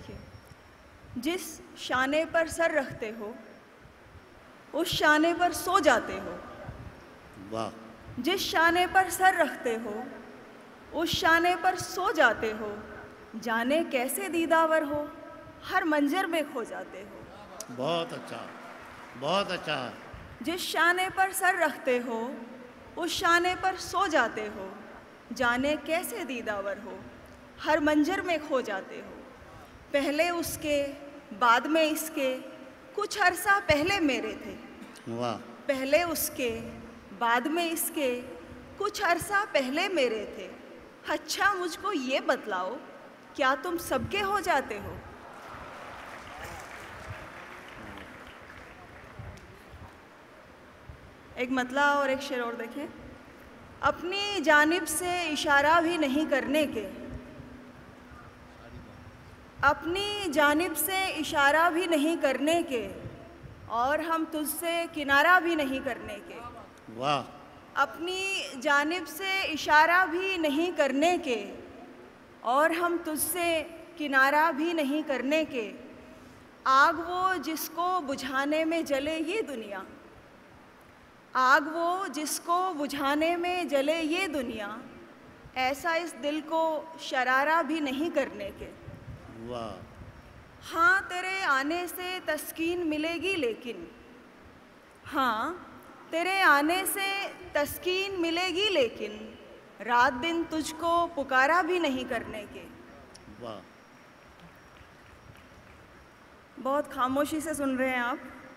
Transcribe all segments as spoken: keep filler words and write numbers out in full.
देखिए, जिस शाने पर सर रखते हो उस शाने पर सो जाते हो। वाह। जिस शाने पर सर रखते हो उस शाने पर सो जाते हो, जाने कैसे दीदावर हो, हर मंजर में खो जाते हो। बहुत अच्छा, बहुत अच्छा। जिस शाने पर सर रखते हो उस शाने पर सो जाते हो, जाने कैसे दीदावर हो, हर मंजर में खो जाते हो। पहले उसके बाद में इसके, कुछ अरसा पहले मेरे थे। वाह। पहले उसके बाद में इसके, कुछ अरसा पहले मेरे थे। अच्छा मुझको ये बतलाओ, क्या तुम सबके हो जाते हो? एक मतला और एक शेर और देखें। अपनी जानिब से इशारा भी नहीं करने के, अपनी जानिब से इशारा भी नहीं करने के, और हम तुझसे किनारा भी नहीं करने के। वाह। अपनी जानिब से इशारा भी नहीं करने के, और हम तुझसे किनारा भी नहीं करने के। आग वो जिसको बुझाने में जले ये दुनिया, आग वो जिसको बुझाने में जले ये दुनिया, ऐसा इस दिल को शरारा भी नहीं करने के। वाह। हाँ तेरे आने से तस्कीन मिलेगी लेकिन, हाँ तेरे आने से तस्कीन मिलेगी लेकिन, रात दिन तुझको पुकारा भी नहीं करने के। वाह। बहुत खामोशी से सुन रहे हैं आप?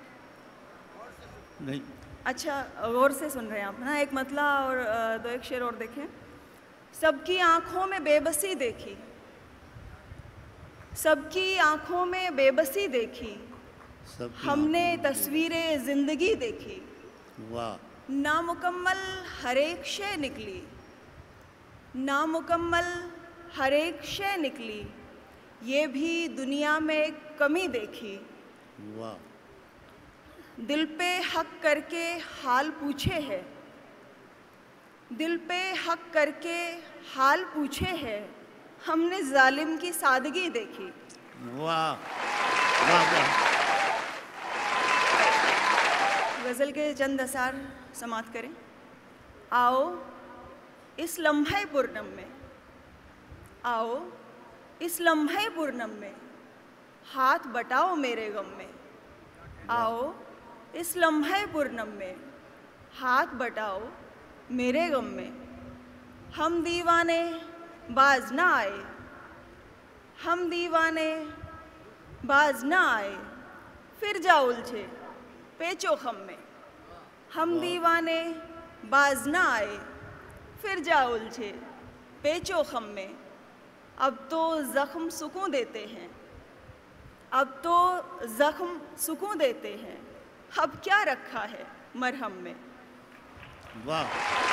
नहीं। अच्छा, गौर से सुन रहे हैं आप ना। एक मतला और दो एक शेर और देखें। सबकी आंखों में बेबसी देखी, सबकी आंखों में बेबसी देखी, हमने तस्वीरें जिंदगी देखी। वाह। नामुकम्मल हर एक शय निकली, नामुकम्मल हर एक शय निकली, ये भी दुनिया में कमी देखी। वाह। दिल पे हक करके हाल पूछे है, दिल पे हक करके हाल पूछे है, हमने जालिम की सादगी देखी। वाह वाह वाह। गज़ल के चंद असार समाप्त करें। आओ इस लम्हे पूर्णम में, आओ इस लम्हे पूर्णम में, हाथ बटाओ मेरे गम में। आओ इस लम्हे पूर्णम में, हाथ बटाओ मेरे गम में। हम दीवाने बाज ना आए, हम दीवाने बाज ना आए, फिर जा उलझे पेचो खम में। हम दीवाने बाज ना आए, फिर जा उलझे पेचो खम में। अब तो ज़ख्म सुकून देते हैं, अब तो ज़ख्म सुकून देते हैं, अब क्या रखा है मरहम में। वाह।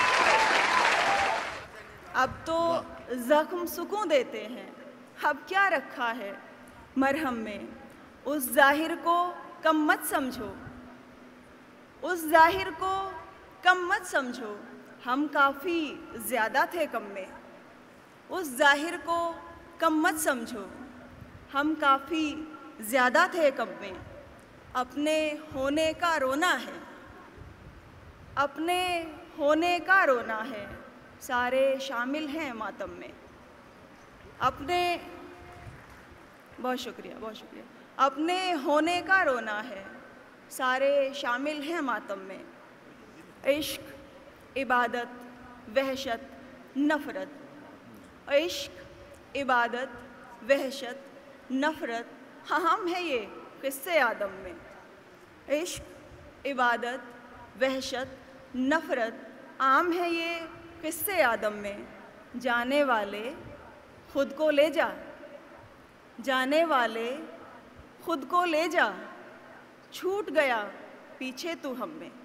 अब तो ज़ख्म सुकून देते हैं, अब क्या रखा है मरहम में। उस ज़ाहिर को कम मत समझो, उस ज़ाहिर को कम मत समझो, हम काफ़ी ज़्यादा थे कम में। उस ज़ाहिर को कम मत समझो, हम काफ़ी ज़्यादा थे कम में। अपने होने का रोना है, अपने होने का रोना है, सारे शामिल हैं मातम में। अपने, बहुत शुक्रिया बहुत शुक्रिया। अपने होने का रोना है, सारे शामिल हैं मातम में। इश्क, इबादत, वहशत, नफ़रत, इश्क, इबादत, वहशत, नफ़रत, हाँ हम है ये किस्से आदम में। इश्क, इबादत, वहशत, नफ़रत, आम है ये किस्से आदम में। जाने वाले खुद को ले जा, जाने वाले खुद को ले जा, छूट गया पीछे तू हम में।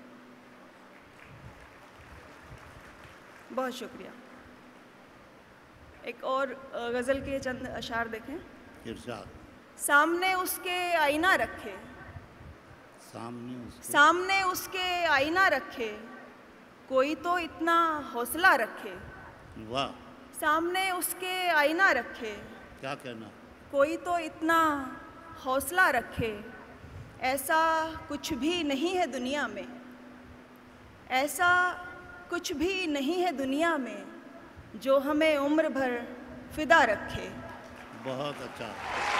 बहुत शुक्रिया। एक और गज़ल के चंद अशार देखें। इरशाद। सामने उसके आईना रखे, सामने उसके, सामने उसके आईना रखे, कोई तो इतना हौसला रखे। वाह। सामने उसके आईना रखे, क्या कहना, कोई तो इतना हौसला रखे, ऐसा कुछ भी नहीं है दुनिया में, ऐसा कुछ भी नहीं है दुनिया में जो हमें उम्र भर फिदा रखे। बहुत अच्छा,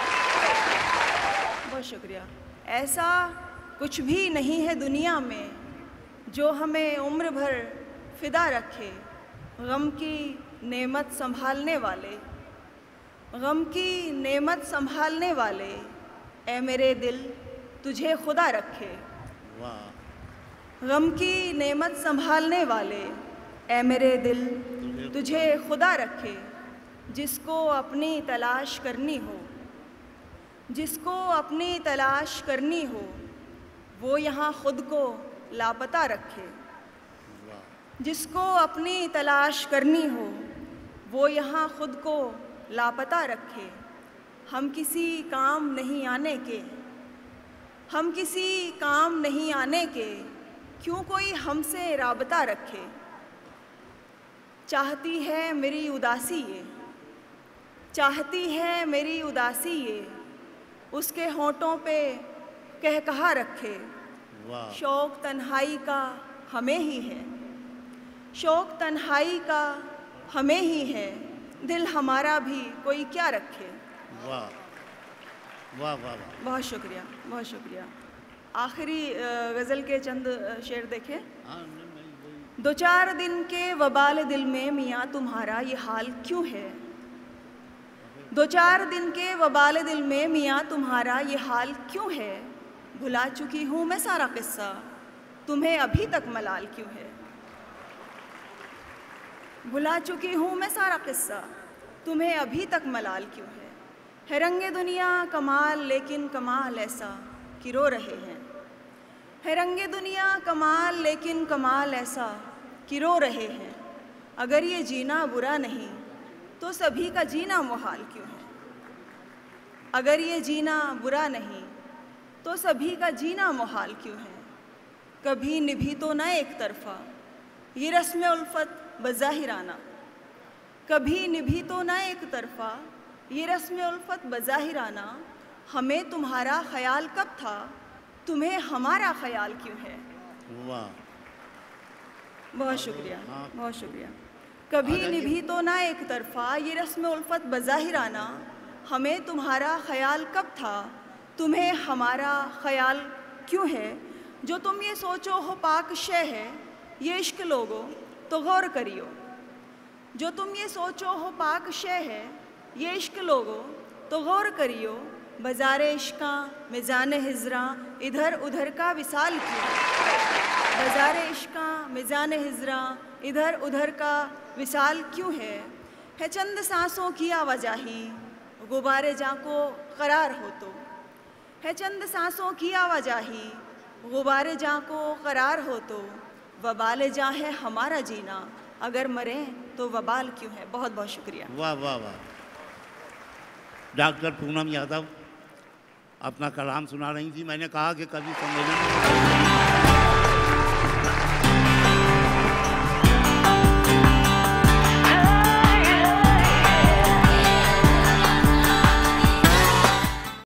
बहुत शुक्रिया। ऐसा कुछ भी नहीं है दुनिया में जो हमें उम्र भर फिदा रखे, गम की नेमत संभालने वाले, गम की नेमत संभालने वाले, ऐ मेरे दिल तुझे खुदा रखे। वाह। गम की नेमत संभालने वाले, ऐ मेरे दिल तुझे खुदा रखे। जिसको अपनी तलाश करनी हो, जिसको अपनी तलाश करनी हो, वो यहाँ खुद को लापता रखे। जिसको अपनी तलाश करनी हो, वो यहाँ खुद को लापता रखे। हम किसी काम नहीं आने के, हम किसी काम नहीं आने के, क्यों कोई हमसे राबता रखे। चाहती है मेरी उदासी ये, चाहती है मेरी उदासी ये, उसके होंठों पे कह कहा रखे। शौक तन्हाई का हमें ही है, शौक तन्हाई का हमें ही है, दिल हमारा भी कोई क्या रखे। वाह वाह वाह। बहुत शुक्रिया, बहुत शुक्रिया। आखिरी गज़ल के चंद शेर देखें। दो चार दिन के वबाल दिल में मियाँ तुम्हारा ये हाल क्यों है। दो चार दिन के वबाल दिल में मियाँ तुम्हारा ये हाल क्यों है। भुला चुकी हूँ मैं सारा किस्सा, तुम्हें अभी तक मलाल क्यों है। भुला चुकी हूँ मैं सारा किस्सा, तुम्हें अभी तक मलाल क्यों है। है रंगे दुनिया कमाल लेकिन कमाल ऐसा कि रो रहे हैं। है रंगे दुनिया कमाल लेकिन कमाल ऐसा कि रो रहे हैं। अगर ये जीना बुरा नहीं तो सभी का जीना मुहाल क्यों है। अगर ये जीना बुरा नहीं तो सभी का जीना मुहाल क्यों है। कभी निभी तो न एक तरफा ये रस्म उल्फत बज़ाहिराना, कभी निभी तो न एक तरफा ये रस्म उल्फत बज़ाहिराना। हमें तुम्हारा ख्याल कब था, तुम्हें हमारा ख्याल क्यों है। वाह। बहुत शुक्रिया, बहुत शुक्रिया। कभी निभी तो ना एक तरफा ये रस्म उल्फत बज़ाहिराना। हमें तुम्हारा ख्याल कब था, तुम्हें हमारा ख्याल क्यों है। जो तुम ये सोचो हो पाक शय है ये इश्क लोगो तो गौर करियो। जो तुम ये सोचो हो पाक शय है ये इश्क लोगो तो गौर करियो। बाज़ारे इश्का मिज़ान हिजरा इधर उधर का विसाल क्यों। बाज़ारे इश्का मिज़ान हिजरा इधर उधर का विसाल क्यों है। है चंद सांसों की आवाजाही गुबारे जा को करार हो तो। है चंद सांसों की आवाजाही गुबारे जा को करार हो तो। वबाल जा है हमारा जीना, अगर मरें तो वबाल क्यों है। बहुत बहुत शुक्रिया। वाह वाह वाह। डॉक्टर पूनम यादव अपना कलाम सुना रही थी। मैंने कहा कि कभी सम्मेलन